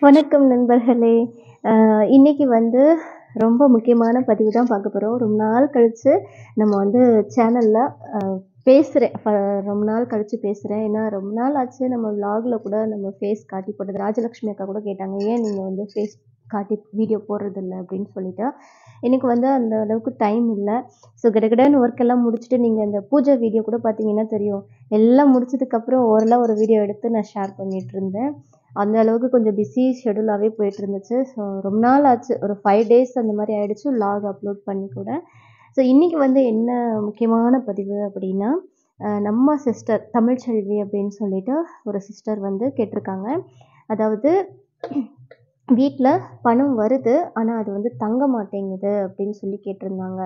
வணக்கம் நண்பர்களே. இன்னைக்கு வந்து ரொம்ப முக்கியமான பதிவு தான் பார்க்க போறோம். ரொம்ப நாள் கழிச்சு நம்ம வந்து சேனல்ல பேசுறேன். ரொம்ப நாள் கழிச்சு பேசுறேன். ஏன்னா ரொம்ப நாள் ஆச்சு நம்ம விலாக்ல கூட நம்ம ஃபேஸ் காட்டி போட்டது. ராஜலக்ஷ்மி அக்கா கூட கேட்டாங்க, "ஏன் நீங்க வந்து ஃபேஸ் காட்டி வீடியோ போடுறதில்ல?" அப்படின்னு சொல்லிட்டு. எனக்கு வந்து அந்த அளவுக்கு டைம் இல்ல. ஸோ கடகடன்னு ஒர்க் எல்லாம் முடிச்சுட்டு நீங்க இந்த பூஜை வீடியோ கூட பார்த்தீங்கன்னா தெரியும். எல்லாம் முடிச்சதுக்கப்புறம் ஓரளவு ஒரு வீடியோ எடுத்து நான் ஷேர் பண்ணிட்டுருந்தேன். அந்த அளவுக்கு கொஞ்சம் பிஸி ஷெட்யூலாகவே போயிட்டுருந்துச்சு. ஸோ ரொம்ப நாள் ஆச்சு. ஒரு 5 டேஸ் அந்த மாரி ஆயிடுச்சு விலாக் அப்லோட் பண்ணி கூட. ஸோ இன்னைக்கு வந்து என்ன முக்கியமான பதிவு அப்படின்னா, நம்ம சிஸ்டர் தமிழ்ச்செல்வி அப்படின்னு சொல்லிட்டு ஒரு சிஸ்டர் வந்து கேட்டிருக்காங்க. அதாவது வீட்ல பணம் வருது. ஆனா அது வந்து தங்க மாட்டேங்குது அப்படின்னு சொல்லி கேட்டிருந்தாங்க.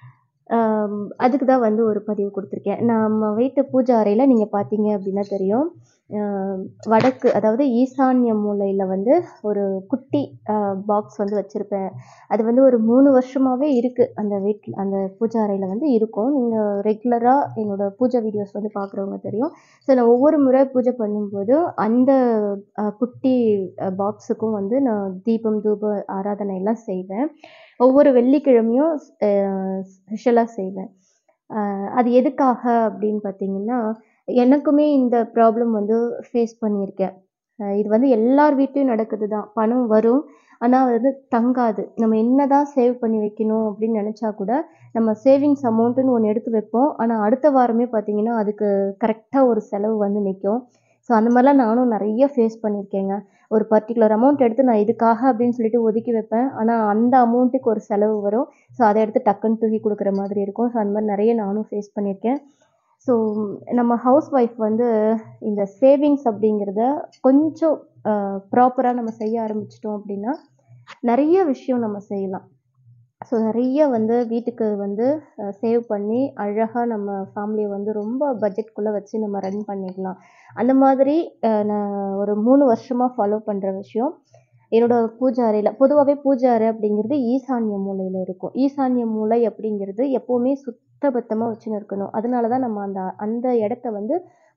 அதுக்கு தான் வந்து ஒரு பதிவு குடுத்துருக்கேன். நம்ம வீட்டு பூஜை அறையில நீங்க பார்த்தீங்க அப்படின்னா தெரியும். அ வடக்கு அதாவது ஈசான்ய மூலையில வந்து ஒரு குட்டி பாக்ஸ் வந்து வச்சிருப்பேன். அது வந்து ஒரு 3 வருஷமாவே இருக்கு. அந்த வீட்ல அந்த பூஜை அறையில வந்து இருக்கும். நீங்க ரெகுலரா என்னோட பூஜை வீடியோஸ் வந்து பார்க்குறவங்க தெரியும். ஸோ நான் ஒவ்வொரு முறை பூஜை பண்ணும்போது அந்த குட்டி பாக்ஸுக்கும் வந்து நான் தீபம், தூப ஆராதனை எல்லாம் செய்வேன். ஒவ்வொரு வெள்ளிக்கிழமையும் ஸ்பெஷலா செய்வேன். அது எதுக்காக அப்படின்னு பார்த்தீங்கன்னா, எனக்குமே இந்த ப்ராப்ளம் வந்து ஃபேஸ் பண்ணியிருக்கேன். இது வந்து எல்லார் வீட்லயும் நடக்குது தான். பணம் வரும். ஆனா அது வந்து தங்காது. நம்ம என்னதான் சேவ் பண்ணி வைக்கணும் அப்படின்னு நெனச்சா கூட, நம்ம சேவிங்ஸ் அமௌண்ட்டுன்னு ஒண்ணு எடுத்து வைப்போம். ஆனா அடுத்த வாரமே பார்த்தீங்கன்னா, அதுக்கு கரெக்ட்டா ஒரு செலவு வந்து நிக்கும். ஸோ அந்த மாரிலாம் நானும் நெறைய ஃபேஸ் பண்ணியிருக்கேங்க. ஒரு பர்ட்டிகுலர் அமௌண்ட் எடுத்து நான் இதுக்காக அப்படின்னு சொல்லிட்டு ஒதுக்கி வைப்பேன். ஆனா அந்த அமௌண்ட்டுக்கு ஒரு செலவு வரும். ஸோ அத எடுத்து டக்குன்னு தூக்கி குடுக்குற மாதிரி இருக்கும். ஸோ அந்த மாரி நெறைய நானும் ஃபேஸ் பண்ணியிருக்கேன். ஸோ நம்ம ஹவுஸ் ஒய்ஃப் வந்து இந்த சேவிங்ஸ் அப்படிங்கிறத கொஞ்சம் ப்ராப்பரா நம்ம செய்ய ஆரம்பிச்சுட்டோம் அப்படின்னா, நெறைய விஷயம் நம்ம செய்யலாம். ஸோ நெறைய வந்து வீட்டுக்கு வந்து சேவ் பண்ணி அழகா நம்ம ஃபேமிலிய வந்து ரொம்ப பட்ஜெட்குள்ள வச்சு நம்ம ரன் பண்ணிக்கலாம். அந்த மாதிரி நான் ஒரு 3 வருஷமா ஃபாலோ பண்ற விஷயம். என்னோட பூஜை அறையில பொதுவாவே பூஜை அறை அப்படிங்கிறது ஈசான்ய மூலையில இருக்கும். ஈசான்ய மூலை அப்படிங்கிறது எப்பவுமே சுத்தபத்தமா வச்சுன்னு இருக்கணும். அதனால தான் நம்ம அந்த அந்த இடத்த வந்து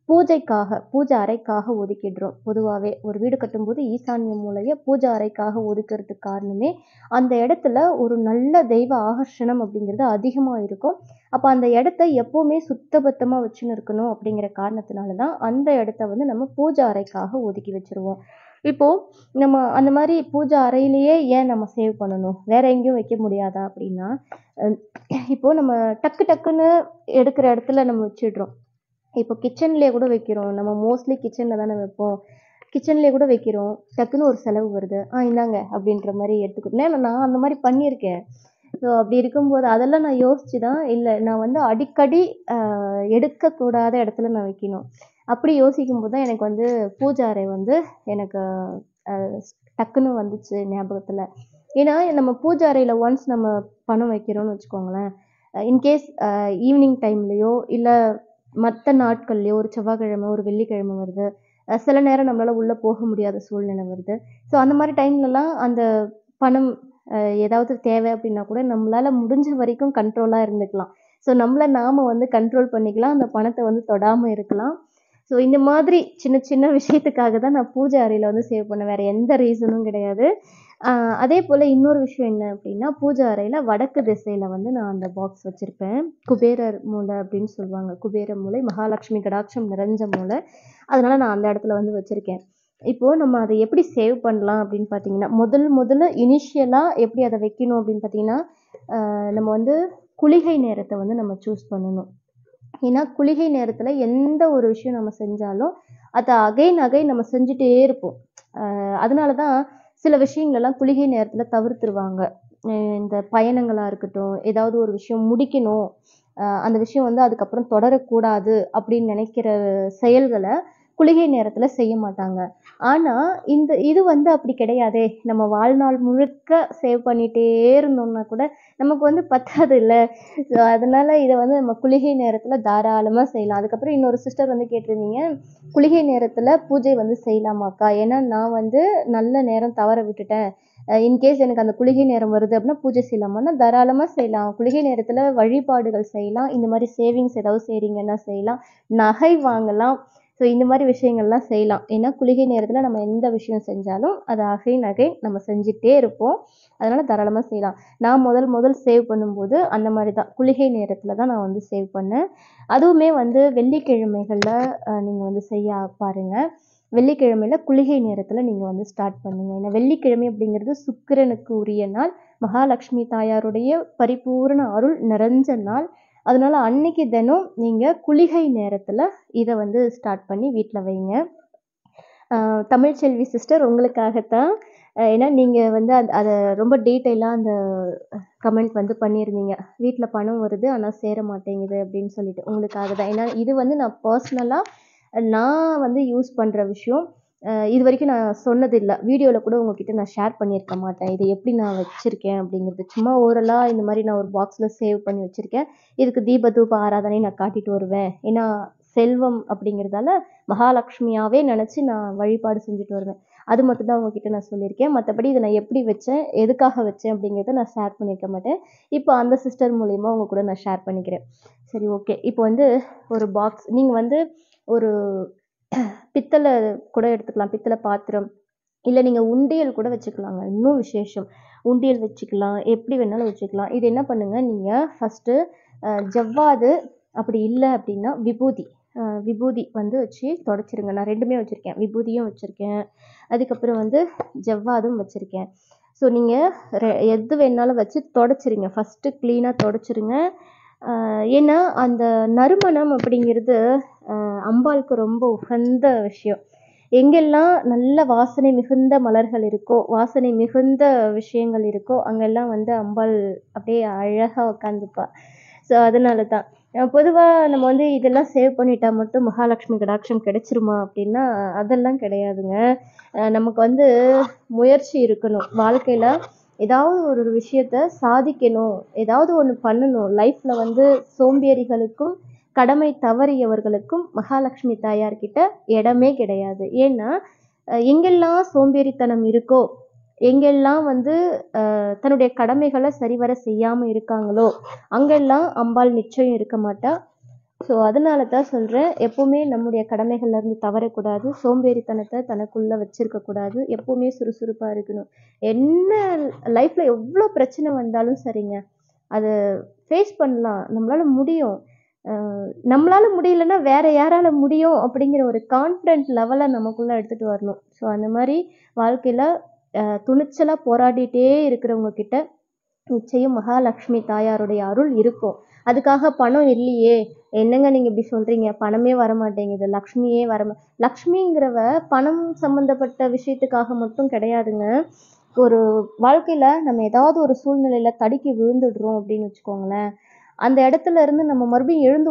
பூஜை அறைக்காக ஒதுக்கிடுறோம். பொதுவாவே ஒரு வீடு கட்டும்போது ஈசான்ய மூலைய பூஜை அறைக்காக ஒதுக்குறதுக்கு காரணமே, அந்த இடத்துல ஒரு நல்ல தெய்வ ஆகர்ஷணம் அப்படிங்கிறது அதிகமா இருக்கும். அப்ப அந்த இடத்த எப்பவுமே சுத்தபத்தமா வச்சுன்னு இருக்கணும் அப்படிங்கிற காரணத்தினால தான், அந்த இடத்த வந்து நம்ம பூஜை அறைக்காக ஒதுக்கி வச்சுருவோம். இப்போ நம்ம அந்த மாரி பூஜை அறையிலேயே ஏன் நம்ம சேவ் பண்ணணும்? வேற எங்கேயும் வைக்க முடியாதா? அப்படின்னா, அ இப்போ நம்ம டக்கு டக்குன்னு எடுக்கிற இடத்துல நம்ம வச்சுடுறோம். இப்போ கிச்சன்லயே கூட வைக்கிறோம். நம்ம மோஸ்ட்லி கிச்சன்ல தானே வைப்போம். கிச்சன்லயே கூட வைக்கிறோம். டக்குன்னு ஒரு செலவு வருது. இந்தாங்க அப்படின்ற மாரி எடுத்துக்கிட்டு நான் அந்த மாரி பண்ணியிருக்கேன். ஸோ அப்படி இருக்கும்போது அதெல்லாம் நான் யோசிச்சு தான் இல்ல நான் வந்து அடிக்கடி அ எடுக்கக்கூடாத இடத்துல நான் வைக்கணும். அப்படி யோசிக்கும்போது தான் எனக்கு வந்து பூஜை அறை வந்து எனக்கு அ டக்குன்னு வந்துச்சு ஞாபகத்துல. ஏன்னா நம்ம பூஜை அறையில ஒன்ஸ் நம்ம பணம் வைக்கிறோம்னு வச்சுக்கோங்களேன், இன்கேஸ் ஈவினிங் டைம்லயோ இல்ல மத்த நாட்கள்லயோ ஒரு செவ்வாய்க்கிழமை, ஒரு வெள்ளிக்கிழமை வருது. சில நேரம் நம்மளால உள்ள போக முடியாத சூழ்நிலை வருது. ஸோ அந்த மாரி டைம்லலாம் அந்த பணம் ஏதாவது தேவை அப்டின்னா கூட நம்மளால முடிஞ்ச வரைக்கும் கண்ட்ரோலா இருந்துக்கலாம். ஸோ நம்மள நாம வந்து கண்ட்ரோல் பண்ணிக்கலாம். அந்த பணத்த வந்து தொடாம இருக்கலாம். ஸோ இந்த மாதிரி சின்ன சின்ன விஷயத்துக்காக தான் நான் பூஜை அறையில வந்து சேவ் பண்ணேன். வேற எந்த ரீசனும் கிடையாது. அ அதேபோல இன்னொரு விஷயம் என்ன அப்டின்னா, பூஜை அறையில வடக்கு திசையில வந்து நான் அந்த பாக்ஸ் வச்சிருப்பேன். குபேரர் மூலை அப்டின்னு சொல்லுவாங்க. குபேர மூலை, மகாலட்சுமி கடாட்சம் நிறைஞ்ச மூலை. அதனால நான் அந்த இடத்துல வந்து வச்சிருக்கேன். இப்போ நம்ம அத எப்படி சேவ் பண்ணலாம் அப்படின்னு பார்த்தீங்கன்னா, முதல்ல இனிஷியலா எப்படி அத வைக்கணும் அப்படின்னு பார்த்தீங்கன்னா, நம்ம வந்து குளிகை நேரத்த வந்து நம்ம சூஸ் பண்ணணும். ஏன்னா, குளிகை நேரத்துல எந்த ஒரு விஷயம் நம்ம செஞ்சாலும், அத அகைன் நம்ம செஞ்சுட்டே இருப்போம். அதனால தான் சில விஷயங்களெல்லாம் குளிகை நேரத்துல தவிர்த்துருவாங்க. இந்த பயணங்களா இருக்கட்டும், ஏதாவது ஒரு விஷயம் முடிக்கணும். அந்த விஷயம் வந்து அதுக்கப்புறம் தொடரக்கூடாது அப்படின்னு நினைக்கிற செயல்கள குளிகை நேரத்துல செய்ய மாட்டாங்க. ஆனா, இது வந்து அப்படி கிடையாதே! நம்ம வாழ்நாள் முழுக்க சேவ் பண்ணிட்டே இருந்தோம்னா கூட, நமக்கு வந்து பத்தாதுல்ல. ஸோ, அதனால இத வந்து நம்ம குளிகை நேரத்துல தாராளமா செய்யலாம். அதுக்கப்புறம் இன்னொரு சிஸ்டர் வந்து கேட்டிருந்தீங்க, குளிகை நேரத்துல பூஜை வந்து செய்யலாமாக்கா? ஏன்னா நான் வந்து நல்ல நேரம் தவற விட்டுட்டேன். இன்கேஸ் எனக்கு அந்த குளிகை நேரம் வருது அப்படின்னா பூஜை செய்யலாமான்னா, தாராளமா செய்யலாம். குளிகை நேரத்துல வழிபாடுகள் செய்யலாம். இந்த மாரி சேவிங்ஸ் ஏதாவது செய்றீங்கன்னா செய்யலாம். நகை வாங்கலாம். ஸோ இந்த மாதிரி விஷயங்கள்லாம் செய்யலாம். ஏன்னா குளிகை நேரத்தில் நம்ம எந்த விஷயம் செஞ்சாலும் அதை அகைன் நம்ம செஞ்சுட்டே இருப்போம். அதனால் தாராளமாக செய்யலாம். நான் முதல் சேவ் பண்ணும்போது அந்த மாதிரி தான் குளிகை நேரத்தில் தான் நான் வந்து சேவ் பண்ணேன். அதுவுமே வந்து வெள்ளிக்கிழமைகளில் நீங்கள் வந்து செய்ய பாருங்கள். வெள்ளிக்கிழமையில் குளிகை நேரத்தில் நீங்கள் வந்து ஸ்டார்ட் பண்ணுங்கள். ஏன்னா வெள்ளிக்கிழமை அப்படிங்கிறது சுக்கிரனுக்கு உரிய நாள், மகாலட்சுமி தாயாருடைய பரிபூர்ண அருள் நிறைஞ்ச நாள். அதனால அன்னைக்கு தினம் நீங்கள் குளிகை நேரத்தில் இதை வந்து ஸ்டார்ட் பண்ணி வீட்டில் வைங்க. தமிழ்ச்செல்வி சிஸ்டர் உங்களுக்காகத்தான். ஏன்னா நீங்கள் வந்து அதை ரொம்ப டீட்டெயிலாக அந்த கமெண்ட் வந்து பண்ணியிருந்தீங்க. வீட்டில் பணம் வருது ஆனால் சேர மாட்டேங்குது அப்படின்னு சொல்லிட்டு, உங்களுக்காக தான். ஏன்னா இது வந்து நான் பர்சனலாக நான் வந்து யூஸ் பண்ணுற விஷயம். இது வரைக்கும் நான் சொன்னதில்லை, வீடியோவில் கூட உங்ககிட்ட நான் ஷேர் பண்ணியிருக்க மாட்டேன். இது எப்படி நான் வச்சுருக்கேன் அப்படிங்கிறது. சும்மா ஓரலாக இந்த மாதிரி நான் ஒரு பாக்ஸில் சேவ் பண்ணி வச்சுருக்கேன். இதுக்கு தீப ஆராதனை நான் காட்டிட்டு வருவேன். ஏன்னா செல்வம் அப்படிங்கிறதால மகாலட்சுமியாகவே நினச்சி நான் வழிபாடு செஞ்சுட்டு வருவேன். அது மட்டும்தான் உங்ககிட்ட நான் சொல்லியிருக்கேன். மற்றபடி இதை நான் எப்படி வச்சேன், எதுக்காக வச்சேன் அப்படிங்கிறத நான் ஷேர் பண்ணியிருக்க மாட்டேன். இப்போ அந்த சிஸ்டர் மூலிமா உங்கள் கூட நான் ஷேர் பண்ணிக்கிறேன். சரி, ஓகே. இப்போ வந்து ஒரு பாக்ஸ் நீங்கள் வந்து ஒரு பித்தளை கூட எடுத்துக்கலாம், பித்தளை பாத்திரம். இல்லை நீங்கள் உண்டியல் கூட வச்சுக்கலாங்க, இன்னும் விசேஷம். உண்டியல் வச்சுக்கலாம், எப்படி வேணாலும் வச்சுக்கலாம். இது என்ன பண்ணுங்கள், நீங்கள் ஃபஸ்ட்டு ஜவ்வாது, அப்படி இல்லை அப்படின்னா விபூதி வந்து வச்சு தொடச்சிருங்க. நான் ரெண்டுமே வச்சுருக்கேன், விபூதியும் வச்சுருக்கேன், அதுக்கப்புறம் வந்து ஜவ்வாதும் வச்சுருக்கேன். ஸோ நீங்கள் எது வேணாலும் வச்சு தொடச்சிருங்க. ஃபஸ்ட்டு க்ளீனாக தொடச்சிருங்க. ஏன்னா அந்த நறுமணம் அப்படிங்கிறது அம்பாளுக்கு ரொம்ப உகந்த விஷயம். எங்கெல்லாம் நல்ல வாசனை மிகுந்த மலர்கள் இருக்கோ, வாசனை மிகுந்த விஷயங்கள் இருக்கோ, அங்கெல்லாம் வந்து அம்பாள் அப்படியே அழகாக உட்காந்துப்பா. ஸோ அதனால தான் பொதுவாக நம்ம வந்து இதெல்லாம் சேவ் பண்ணிட்டா மட்டும் மகாலட்சுமி கடாட்சம் கிடைச்சிருமா அப்படின்னா அதெல்லாம் கிடையாதுங்க. நமக்கு வந்து முயற்சி இருக்கணும். வாழ்க்கையில் ஏதாவது ஒரு விஷயத்த சாதிக்கணும், ஏதாவது ஒன்று பண்ணணும். லைஃப்பில் வந்து சோம்பேறிகளுக்கும் கடமை தவறியவர்களுக்கும் மகாலட்சுமி தாயார்கிட்ட இடமே கிடையாது. ஏன்னா எங்கெல்லாம் சோம்பேறித்தனம் இருக்கோ, எங்கெல்லாம் வந்து தன்னுடைய கடமைகளை சரிவர செய்யாமல் இருக்காங்களோ, அங்கெல்லாம் அம்பாள் நிச்சயம் இருக்க மாட்டா. ஸோ அதனால தான் சொல்கிறேன், எப்போவுமே நம்முடைய கடமைகள்லேருந்து தவறக்கூடாது, சோம்பேறித்தனத்தை தனக்குள்ளே வச்சுருக்கக்கூடாது, எப்போவுமே சுறுசுறுப்பாக இருக்கணும். என்ன லைஃப்பில் எவ்வளோ பிரச்சனை வந்தாலும் சரிங்க, அதை ஃபேஸ் பண்ணலாம், நம்மளால் முடியும். நம்மளால் முடியலன்னா வேறு யாரால் முடியும் அப்படிங்கிற ஒரு கான்ஃபிடென்ட் லெவலை நமக்குள்ளே எடுத்துகிட்டு வரணும். ஸோ அந்த மாதிரி வாழ்க்கையில் துணிச்சலாக போராடிட்டே இருக்கிறவங்க கிட்ட நிச்சயம் மகாலட்சுமி தாயாருடைய அருள் இருக்கும். அதுக்காக பணம் இல்லையே, என்னங்க நீங்கள் இப்படி சொல்கிறீங்க, பணமே வரமாட்டேங்குது, லக்ஷ்மியே லக்ஷ்மிங்கிறவ பணம் சம்மந்தப்பட்ட விஷயத்துக்காக மட்டும் கிடையாதுங்க. ஒரு வாழ்க்கையில் நம்ம ஏதாவது ஒரு சூழ்நிலையில் தடுக்கி விழுந்துடுறோம் அப்படின்னு வச்சுக்கோங்களேன், அந்த இடத்துல இருந்து நம்ம மறுபடியும் எழுந்து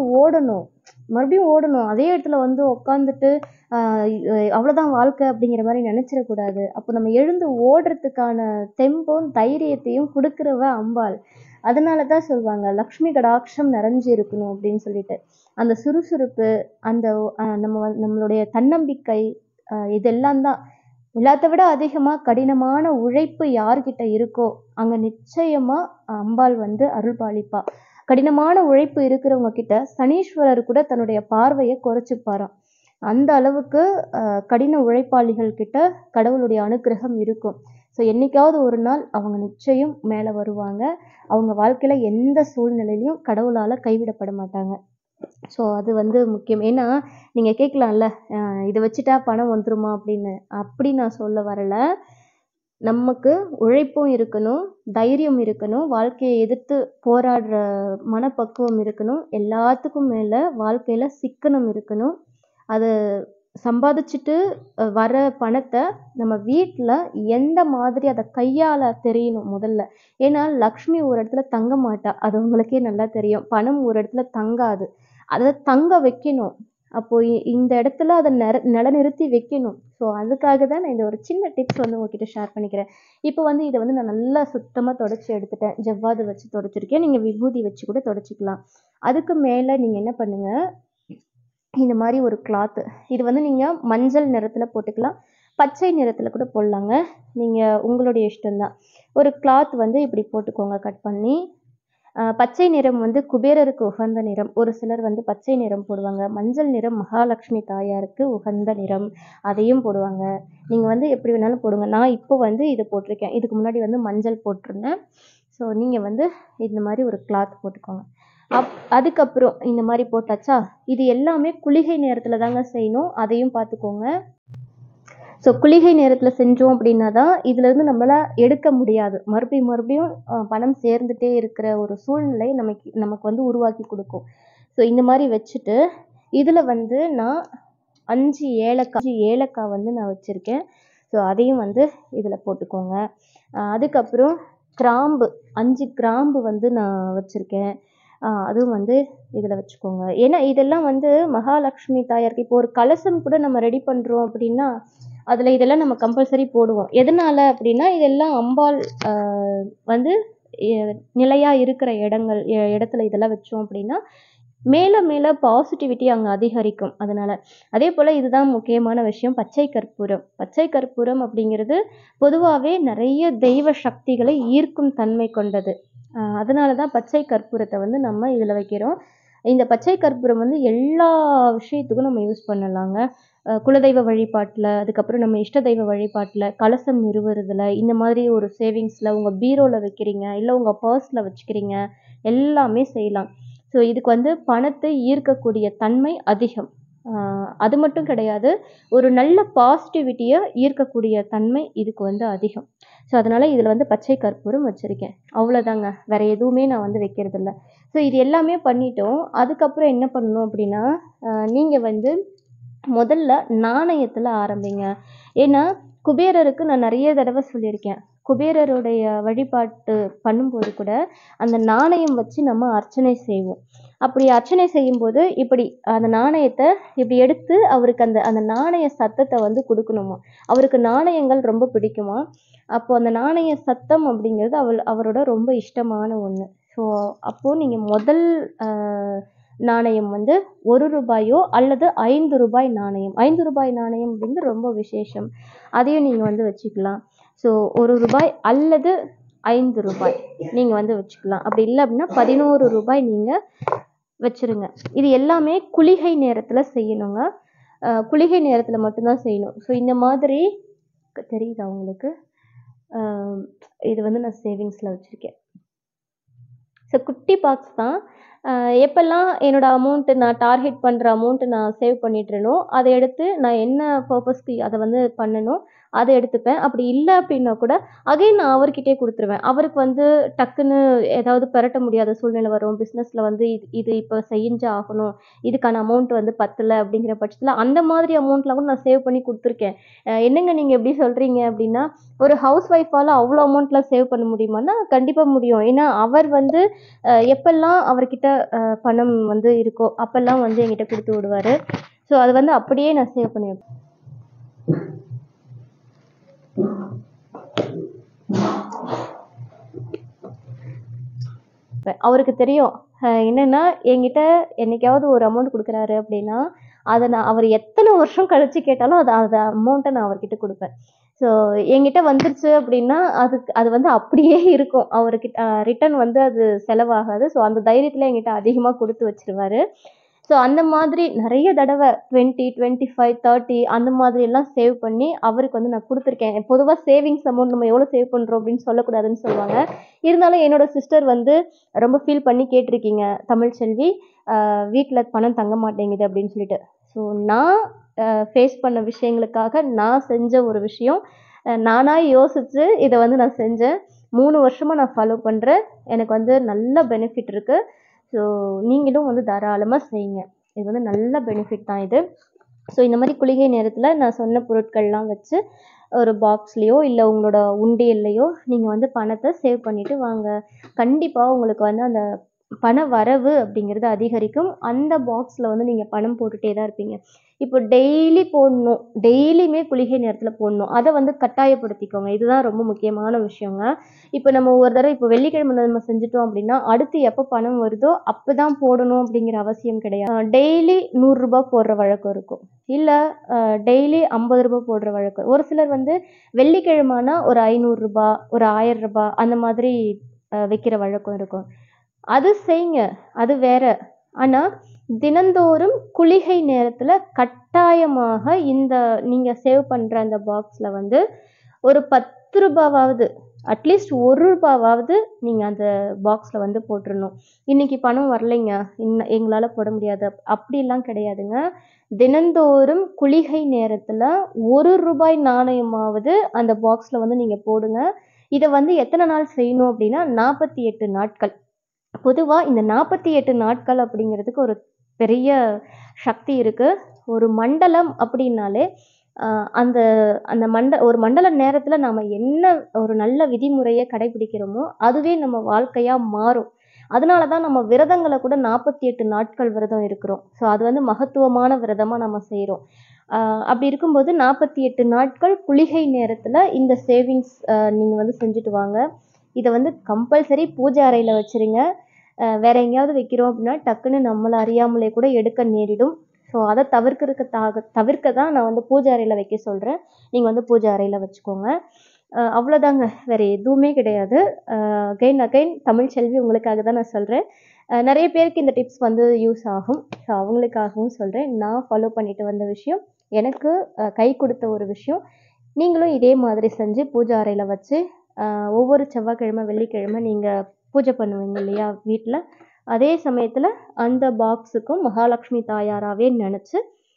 ஓடணும். அதே இடத்துல வந்து உட்காந்துட்டு அவ்வளோதான் வாழ்க்கை அப்படிங்கிற மாதிரி நினச்சிடக்கூடாது. அப்போ நம்ம எழுந்து ஓடுறதுக்கான தெம்பும் தைரியத்தையும் கொடுக்குறவ அம்பாள். அதனால தான் சொல்லுவாங்க லக்ஷ்மி கடாட்சம் நிறைஞ்சு இருக்கணும் அப்படின்னு சொல்லிட்டு. அந்த சுறுசுறுப்பு, அந்த நம்மளுடைய தன்னம்பிக்கை, இதெல்லாம் தான். எல்லாத்த விட அதிகமாக கடினமான உழைப்பு யார்கிட்ட இருக்கோ அங்கே நிச்சயமாக அம்பாள் வந்து அருள் பாலிப்பா. கடினமான உழைப்பு இருக்கிறவங்க கிட்ட சனீஸ்வரர் கூட தன்னுடைய பார்வையை குறைச்சிப்பாராம். அந்த அளவுக்கு கடின உழைப்பாளிகள் கிட்ட கடவுளுடைய அனுக்கிரகம் இருக்கும். ஸோ என்னைக்காவது ஒரு நாள் அவங்க நிச்சயம் மேலே வருவாங்க. அவங்க வாழ்க்கையில் எந்த சூழ்நிலையிலையும் கடவுளால் கைவிடப்பட மாட்டாங்க. ஸோ அது வந்து முக்கியம். ஏன்னா நீங்கள் கேட்கலாம்ல, இதை வச்சுட்டா பணம் வந்துருமா அப்படின்னு. அப்படி நான் சொல்ல வரலை. நமக்கு உழைப்பும் இருக்கணும், தைரியம் இருக்கணும், வாழ்க்கையை எதிர்த்து போராடுற மனப்பக்குவம் இருக்கணும், எல்லாத்துக்கும் மேலே வாழ்க்கையில் சிக்கனம் இருக்கணும். அதை சம்பாதிச்சுட்டு வர பணத்தை நம்ம வீட்டில் எந்த மாதிரி அதை கையாள தெரியணும் முதல்ல. ஏன்னா லக்ஷ்மி ஒரு இடத்துல தங்க மாட்டா, அது உங்களுக்கே நல்லா தெரியும். பணம் ஒரு இடத்துல தங்காது, அதை தங்க வைக்கணும். அப்போது இந்த இடத்துல அதை நிலநிறுத்தி வைக்கணும். ஸோ அதுக்காக தான் நான் இந்த ஒரு சின்ன டிப்ஸ் வந்து உங்ககிட்ட ஷேர் பண்ணிக்கிறேன். இப்போ வந்து இதை வந்து நான் நல்லா சுத்தமாக தொடச்சி எடுத்துட்டேன். ஜவ்வாது வச்சு தொடச்சிருக்கேன். நீங்கள் விபூதி வச்சு கூட தொடச்சிக்கலாம். அதுக்கு மேலே நீங்கள் என்ன பண்ணுங்கள், இந்த மாதிரி ஒரு கிளாத்து, இது வந்து நீங்கள் மஞ்சள் நிறத்தில் போட்டுக்கலாம், பச்சை நிறத்தில் கூட போடலாங்க, நீங்கள் உங்களுடைய இஷ்டம்தான். ஒரு கிளாத் வந்து இப்படி போட்டுக்கோங்க, கட் பண்ணி. பச்சை நிறம் வந்து குபேரருக்கு உகந்த நிறம். ஒரு சிலர் வந்து பச்சை நிறம் போடுவாங்க. மஞ்சள் நிறம் மகாலட்சுமி தாயாருக்கு உகந்த நிறம். அதையும் போடுவாங்க. நீங்க வந்து எப்படி வேணாலும் போடுங்க. நான் இப்போ வந்து இதை போட்டிருக்கேன். இதுக்கு முன்னாடி வந்து மஞ்சள் போட்டிருந்தேன். ஸோ நீங்க வந்து இந்த மாதிரி ஒரு கிளாத் போட்டுக்கோங்க. அதுக்கப்புறம் இந்த மாதிரி போட்டாச்சா, இது எல்லாமே குளிகை நேரத்துல தாங்க செய்யணும். அதையும் பார்த்துக்கோங்க. ஸோ குளிகை நேரத்தில் செஞ்சோம் அப்படின்னா தான் இதுலேருந்து நம்மளால் எடுக்க முடியாது. மறுபடியும் பணம் சேர்ந்துட்டே இருக்கிற ஒரு சூழ்நிலை நமக்கு வந்து உருவாக்கி கொடுக்கும். ஸோ இந்த மாதிரி வச்சுட்டு இதில் வந்து நான் 5 ஏலக்காய் வந்து நான் வச்சுருக்கேன். ஸோ அதையும் வந்து இதில் போட்டுக்கோங்க. அதுக்கப்புறம் கிராம்பு 5 கிராம்பு வந்து நான் வச்சுருக்கேன். அதுவும் வந்து இதில் வச்சுக்கோங்க. ஏன்னா இதெல்லாம் வந்து மகாலட்சுமி தாயாருக்கு இப்போ ஒரு கலசம் கூட நம்ம ரெடி பண்ணுறோம் அப்படின்னா அதில் இதெல்லாம் நம்ம கம்பல்சரி போடுவோம். எதனால் அப்படின்னா இதெல்லாம் அம்பாள் வந்து நிலையாக இருக்கிற இடத்துல இதெல்லாம் வச்சோம் அப்படின்னா மேலே மேலே பாசிட்டிவிட்டி அங்கே அதிகரிக்கும். அதனால் அதே போல் இதுதான் முக்கியமான விஷயம். பச்சை கற்பூரம் அப்படிங்கிறது பொதுவாகவே நிறைய தெய்வ சக்திகளை ஈர்க்கும் தன்மை கொண்டது. அதனால தான் பச்சை கற்பூரத்தை வந்து நம்ம இதில் வைக்கிறோம். இந்த பச்சை கற்பூரம் வந்து எல்லா விஷயத்துக்கும் நம்ம யூஸ் பண்ணலாங்க. குலதெய்வ வழிபாட்டில், அதுக்கப்புறம் நம்ம இஷ்ட தெய்வ வழிபாட்டில், கலசம் நிறுவுறதுல, இந்த மாதிரி ஒரு சேவிங்ஸில் உங்கள் பீரோவில் வைக்கிறீங்க, இல்லை உங்கள் பர்ஸில் வச்சுக்கிறீங்க, எல்லாமே செய்யலாம். ஸோ இதுக்கு வந்து பணத்தை ஈர்க்கக்கூடிய தன்மை அதிகம். அது மட்டும் கிடையாது, ஒரு நல்ல பாசிட்டிவிட்டியை ஈர்க்கக்கூடிய தன்மை இதுக்கு வந்து அதிகம். ஸோ அதனால் இதில் வந்து பச்சை கற்பூரம் வச்சுருக்கேன். அவ்வளோதாங்க, வேறு எதுவுமே நான் வந்து வைக்கிறதில்ல. ஸோ இது எல்லாமே பண்ணிட்டோம். அதுக்கப்புறம் என்ன பண்ணணும் அப்படின்னா, நீங்கள் வந்து முதல்ல நாணயத்தில் ஆரம்பிங்க. ஏன்னா குபேரருக்கு நான் நிறைய தடவை சொல்லியிருக்கேன், குபேரருடைய வழிபாட்டு பண்ணும்போது கூட அந்த நாணயம் வச்சு நம்ம அர்ச்சனை செய்வோம். அப்படி அர்ச்சனை செய்யும்போது இப்படி அந்த நாணயத்தை இப்படி எடுத்து அவருக்கு அந்த நாணய சத்தத்தை வந்து கொடுக்கணுமா. அவருக்கு நாணயங்கள் ரொம்ப பிடிக்குமா. அப்போ அந்த நாணய சத்தம் அப்படிங்கிறது அவரோட ரொம்ப இஷ்டமான ஒன்று. ஸோ அப்போது நீங்கள் முதல் நாணயம் வந்து 1 ரூபாயோ அல்லது 5 ரூபாய் நாணயம். 5 ரூபாய் நாணயம் அப்படிங்கிறது ரொம்ப விசேஷம். அதையும் நீங்கள் வந்து வச்சுக்கலாம். ஸோ 1 ரூபாய் அல்லது 5 ரூபாய் நீங்கள் வந்து வச்சுக்கலாம். அப்படி இல்லை அப்படின்னா 11 ரூபாய் நீங்கள் வச்சுருங்க. இது எல்லாமே குளிகை நேரத்தில் செய்யணுங்க. குளிகை நேரத்தில் மட்டும்தான் செய்யணும். ஸோ இந்த மாதிரி தெரியுதா உங்களுக்கு? இது வந்து நான் சேவிங்ஸில் வச்சுருக்கேன். ஸோ குட்டி பாக்ஸ் தான். எப்போல்லாம் என்னோடய அமௌண்ட்டு நான் டார்கெட் பண்ணுற அமௌண்ட்டு நான் சேவ் பண்ணிட்டுருனோ அதை எடுத்து நான் என்ன பர்பஸ்க்கு அதை வந்து பண்ணணும் அதை எடுத்துப்பேன். அப்படி இல்லை அப்படின்னா கூட அகைன் நான் அவர்கிட்டே கொடுத்துருவேன். அவருக்கு வந்து டக்குன்னு ஏதாவது பெரட்ட முடியாத சூழ்நிலை வரும். பிஸ்னஸில் வந்து இது இப்போ செஞ்சு ஆகணும், இதுக்கான அமௌண்ட் வந்து பத்தலை அப்படிங்கிற பட்சத்தில் அந்த மாதிரி அமௌண்ட்லாம் கூட நான் சேவ் பண்ணி கொடுத்துருக்கேன். என்னங்க நீங்கள் எப்படி சொல்கிறீங்க அப்படின்னா, ஒரு ஹவுஸ் ஒய்ஃபால் அவ்வளோ அமௌண்ட்லாம் சேவ் பண்ண முடியுமான்னா கண்டிப்பாக முடியும். ஏன்னா அவர் வந்து எப்பெல்லாம் அவர்கிட்ட பணம் வந்து இருக்கோ அப்பெல்லாம் வந்து என்கிட்ட கொடுத்து விடுவார். ஸோ அது வந்து அப்படியே நான் சேவ் பண்ணி வைப்பேன். அவருக்கு தெரியும் என்னன்னா என்கிட்ட என்னைக்காவது ஒரு அமௌண்ட் கொடுக்குறாரு அப்படின்னா அதை அவர் எத்தனை வருஷம் கழிச்சு கேட்டாலும் அந்த அமௌண்ட்டை நான் அவர்கிட்ட கொடுப்பேன். ஸோ என்கிட்ட வந்துருச்சு அப்படின்னா அது வந்து அப்படியே இருக்கும். அவர்கிட்ட ரிட்டர்ன் வந்து அது செலவாகாது. ஸோ அந்த தைரியத்தில் என்கிட்ட அதிகமாக கொடுத்து வச்சிருவாரு. ஸோ அந்த மாதிரி நிறைய தடவை 20, 25, 30 அந்த மாதிரி எல்லாம் சேவ் பண்ணி அவருக்கு வந்து நான் கொடுத்துருக்கேன். பொதுவாக சேவிங்ஸ் அமௌண்ட் நம்ம எவ்வளோ சேவ் பண்ணுறோம் அப்படின்னு சொல்லக்கூடாதுன்னு சொல்லுவாங்க. இருந்தாலும் என்னோட சிஸ்டர் வந்து ரொம்ப ஃபீல் பண்ணி கேட்டிருக்கீங்க, தமிழ்ச்செல்வி வீட்டில் பணம் தங்க மாட்டேங்குது அப்படின்னு சொல்லிட்டு. ஸோ நான் ஃபேஸ் பண்ண விஷயங்களுக்காக நான் செஞ்ச ஒரு விஷயம், நானாக யோசித்து இதை வந்து நான் செஞ்சேன். 3 வருஷமாக நான் ஃபாலோ பண்ணுறேன். எனக்கு வந்து நல்ல பெனிஃபிட் இருக்குது. ஸோ நீங்களும் வந்து தாராளமாக செய்யுங்க. இது வந்து நல்ல பெனிஃபிட் தான் இது. ஸோ இந்த மாதிரி குளிகை நேரத்தில் நான் சொன்ன பொருட்கள்லாம் வச்சு ஒரு பாக்ஸ்லேயோ இல்லை உங்களோட உண்டியல்லையோ நீங்கள் வந்து பணத்தை சேவ் பண்ணிவிட்டு வாங்க. கண்டிப்பாக உங்களுக்கு வந்து அந்த பண வரவு அப்படிங்கிறது அதிகரிக்கும். அந்த பாக்ஸில் வந்து நீங்கள் பணம் போட்டுகிட்டே தான் இருப்பீங்க. இப்போ டெய்லி போடணும், டெய்லியுமே குளிகை நேரத்தில் போடணும், அதை வந்து கட்டாயப்படுத்திக்கோங்க. இதுதான் ரொம்ப முக்கியமான விஷயங்க. இப்போ நம்ம ஒரு தடவை இப்போ வெள்ளிக்கிழமை நம்ம செஞ்சுட்டோம் அப்படின்னா அடுத்து எப்போ பணம் வருதோ அப்போ தான் போடணும் அப்படிங்கிற அவசியம் கிடையாது. டெய்லி 100 ரூபாய் போடுற வழக்கம் இருக்கும், இல்லை டெய்லி 50 ரூபாய் போடுற வழக்கம். ஒரு சிலர் வந்து வெள்ளிக்கிழமைனா ஒரு 500 ரூபாய், ஒரு 1000 ரூபாய் அந்த மாதிரி வைக்கிற வழக்கம் இருக்கும். அது செய்யுங்க. அது வேற. ஆனா, தினந்தோறும் குளிகை நேரத்துல கட்டாயமாக இந்த நீங்க சேவ் பண்ற அந்த பாக்ஸ்ல வந்து ஒரு ரூ. 10 அட்லீஸ்ட் ரூ. 1 நீங்க அந்த பாக்ஸ்ல வந்து போட்டுறணும். இன்னைக்கு பணம் வரலைங்க, எங்களால போட முடியாது. அப்படிலாம் கிடையாதுங்க. தினந்தோறும் குளிகை நேரத்துல ரூ. 1 நாணயமாவது அந்த பாக்ஸ்ல வந்து நீங்க போடுங்க. இத வந்து எத்தன நாள் செய்யணும் அப்படின்னா, 48 நாட்கள். பொதுவா இந்த 48 நாட்கள் அப்படிங்கிறதுக்கு ஒரு பெரிய சக்தி இருக்கு. ஒரு மண்டலம் அப்படின்னாலே, அந்த அந்த ஒரு மண்டல நேரத்துல நாம என்ன ஒரு நல்ல விதிமுறைய கடைபிடிக்கிறோமோ, அதுவே நம்ம வாழ்க்கையா மாறும். அதனால தான் நம்ம விரதங்கள கூட 48 நாட்கள் விரதம் இருக்கிறோம். ஸோ அது வந்து மகத்துவமான விரதமா நம்ம செய்றோம். அப்படி இருக்கும்போது 48 நாட்கள் குளிகை நேரத்துல இந்த சேவிங்ஸ் நீங்க வந்து செஞ்சுட்டு வாங்க. இத வந்து கம்பல்சரி பூஜை அறையில வச்சுருங்க. வேற எங்கேயாவது வைக்கிறோம் அப்படின்னா, டக்குன்னு நம்மள அறியாமலே கூட எடுக்க நேரிடும். ஸோ அத தவிர்க்க தான் நான் வந்து பூஜை அறையில வைக்க சொல்றேன். நீங்க வந்து பூஜை அறையில வச்சுக்கோங்க. அவ்வளோதாங்க. வேற எதுவுமே கிடையாது. அகைன் தமிழ் செல்வி உங்களுக்காக தான் நான் சொல்றேன். நெறைய பேருக்கு இந்த டிப்ஸ் வந்து யூஸ் ஆகும். ஸோ அவங்களுக்காகவும் சொல்றேன். நான் ஃபாலோ பண்ணிட்டு வந்த விஷயம். எனக்கு கை குடுத்த ஒரு விஷயம். நீங்களும் இதே மாதிரி செஞ்சு பூஜை அறையில வச்சு, ஒவ்வொரு செவ்வாய்க்கிழமை, வெள்ளிக்கிழமை நீங்க பூஜை பண்ணுவீங்க இல்லையா வீட்ல? அதே சமயத்துல அந்த பாக்ஸுக்கும் மகாலட்சுமி தாயாராவே நெனச்சு,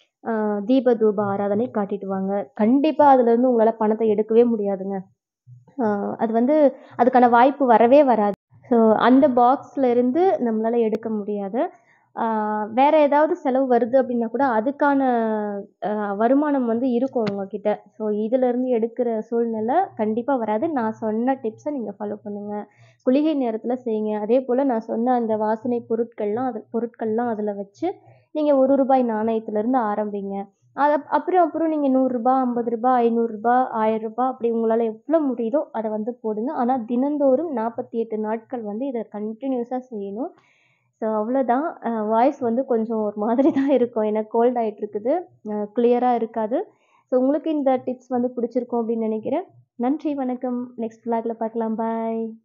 தீப தூப ஆராதனை காட்டிட்டு வாங்க. கண்டிப்பா அதுலருந்து உங்களால பணத்த எடுக்கவே முடியாதுங்க. அ அது வந்து அதுக்கான வாய்ப்பு வரவே வராது. ஸோ அந்த பாக்ஸ்ல இருந்து நம்மளால எடுக்க முடியாது. ஆ வேற ஏதாவது செலவு வருது அப்படின்னா கூட அதுக்கான அ வருமானம் வந்து இருக்கும் உங்ககிட்ட. ஸோ இதுலருந்து எடுக்கிற சூழ்நிலை கண்டிப்பா வராது. நான் சொன்ன டிப்ஸ நீங்க ஃபாலோ பண்ணுங்க. குளிகை நேரத்துல செய்யுங்க. அதேபோல நான் சொன்ன அந்த வாசனை பொருட்கள்லாம் அதுல வச்சு நீங்க ரூ. 1 நாணயத்திலருந்து ஆரம்பிங்க. அப்புறம் அப்புறம் நீங்க ரூ. 100, ரூ. 50, ரூ. 500, ரூ. 1000 அப்படி உங்களால எவ்வளோ முடியுதோ அத வந்து போடுங்க. ஆனா தினந்தோறும் 48 நாட்கள் வந்து இத கன்டினியூஸா செய்யணும். ஸோ அவ்வளோதான். வாய்ஸ் வந்து கொஞ்சம் ஒரு மாதிரி தான் இருக்கும். ஏன்னா கோல்ட் ஆயிட்டு இருக்குது. கிளியரா இருக்காது. ஸோ உங்களுக்கு இந்த டிப்ஸ் வந்து பிடிச்சிருக்கும் அப்படின்னு நினைக்கிறேன். நன்றி, வணக்கம். நெக்ஸ்ட் விளாக்ல பார்க்கலாம். பாய்.